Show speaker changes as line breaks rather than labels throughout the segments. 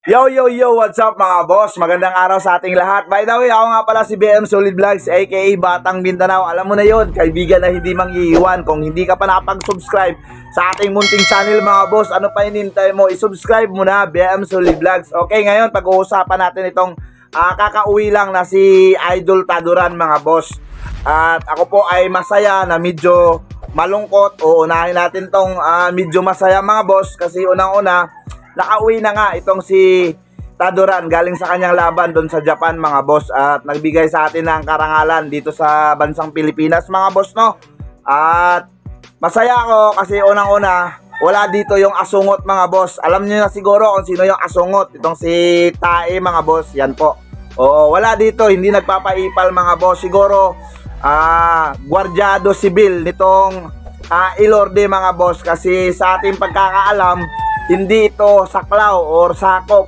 Yo, yo, yo, what's up mga boss? Magandang araw sa ating lahat. By the way, ako nga pala si BM Solid Vlogs, aka Batang Mindanao. Alam mo na yon, kaibigan na hindi mangiiwan. Kung hindi ka pa nakapag-subscribe sa ating munting channel mga boss, ano pa hinintay mo? I-subscribe mo na, BM Solid Vlogs. Okay, ngayon pag-uusapan natin itong kakauwi lang na si Idol Taduran mga boss. At ako po ay masaya na medyo malungkot. Uunahin natin tong medyo masaya mga boss kasi unang-una, nakauwi na nga itong si Taduran galing sa kanyang laban doon sa Japan mga boss, at nagbigay sa atin ng karangalan dito sa bansang Pilipinas mga boss, no? At masaya ako kasi unang-una wala dito yung asungot mga boss. Alam niyo na siguro kung sino yung asungot, itong si Tae mga boss, yan po. Oo, wala dito, hindi nagpapaipal mga boss. Siguro gwardyado sibil nitong Ilorde mga boss, kasi sa ating pagkakaalam hindi ito saklaw or sakop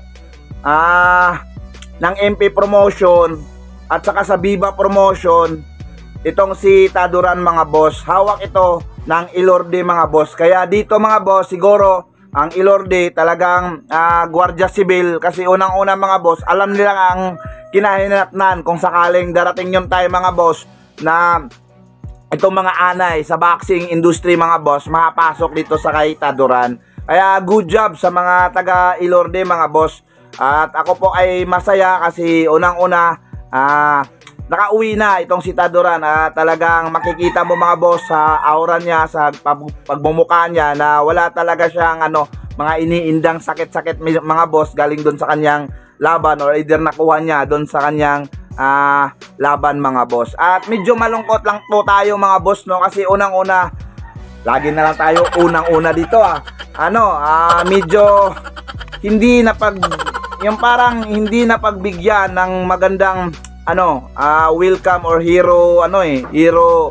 ng MP Promotion at saka sa Viva Promotion. Itong si Taduran mga boss, hawak ito ng Ilorde mga boss. Kaya dito mga boss, siguro ang Ilorde talagang Guardia Civil, kasi unang-una mga boss, alam nila ang kinahinatnan kung sakaling darating yung time mga boss na itong mga anay sa boxing industry mga boss makapasok dito sa kay Taduran. Kaya good job sa mga taga Ilorde mga boss. At ako po ay masaya kasi unang-una nakauwi na itong si Taduran. Talagang makikita mo mga boss sa aura niya, sa pagmumukha niya, na wala talaga siyang mga iniindang sakit-sakit mga boss galing doon sa kanyang laban, or either nakuha niya doon sa kanyang laban mga boss. At medyo malungkot lang po tayo mga boss, no, kasi unang-una lagi na lang tayo unang-una dito medyo hindi yung parang hindi napagbigyan ng magandang welcome or hero hero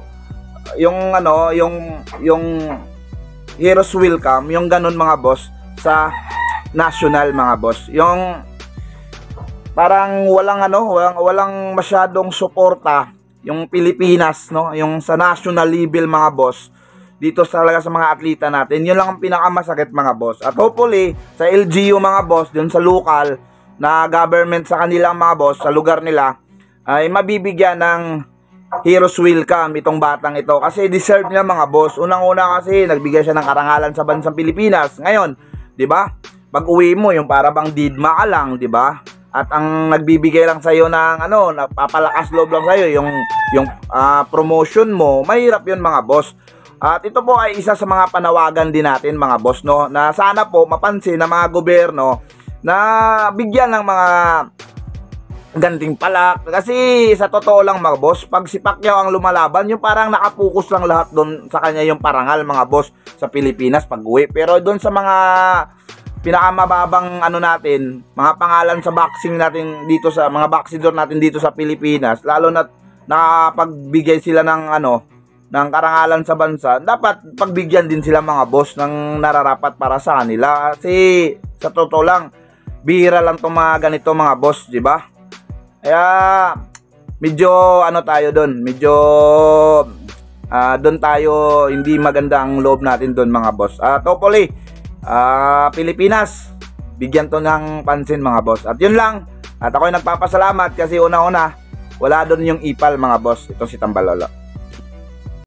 yung hero's welcome, yung ganun mga boss sa national mga boss. Yung parang walang masyadong suporta yung Pilipinas, no, yung sa national level mga boss dito talaga sa mga atleta natin. Yun lang ang pinakamasakit mga boss. At hopefully sa LGU mga boss, dun sa local na government sa kanilang mga boss, sa lugar nila, ay mabibigyan ng hero's welcome itong batang ito, kasi deserve niya mga boss. Unang-una kasi nagbigay siya ng karangalan sa bansang Pilipinas. Ngayon, 'di ba? Pag-uwi mo yung para bang didma ka lang, 'di ba? At ang nagbibigay lang sa iyo ng napapalakas loob lang sa iyo yung promotion mo. Mahirap 'yun mga boss. At ito po ay isa sa mga panawagan din natin mga boss, no, na sana po mapansin ng mga gobyerno na bigyan ng mga ganting palak. Kasi sa totoo lang mga boss, pag si Pacquiao ang lumalaban, yung parang nakapokus lang lahat doon sa kanya yung parangal mga boss sa Pilipinas pag-uwi. Pero doon sa mga pinakamababang natin, mga pangalan sa boxing natin dito, sa mga boxer natin dito sa Pilipinas, lalo na nakapagbigay sila ng ng karangalan sa bansa, dapat pagbigyan din sila mga boss ng nararapat para sa kanila. Kasi sa totoo lang, bihira lang itong mga ganito mga boss, di ba? Kaya medyo tayo doon, medyo doon tayo hindi maganda ang loob natin doon mga boss. Hopefully Pilipinas, bigyan to ng pansin mga boss. At yun lang. At ako'y nagpapasalamat kasi una-una wala doon yung ipal mga boss, itong si Tambalolo.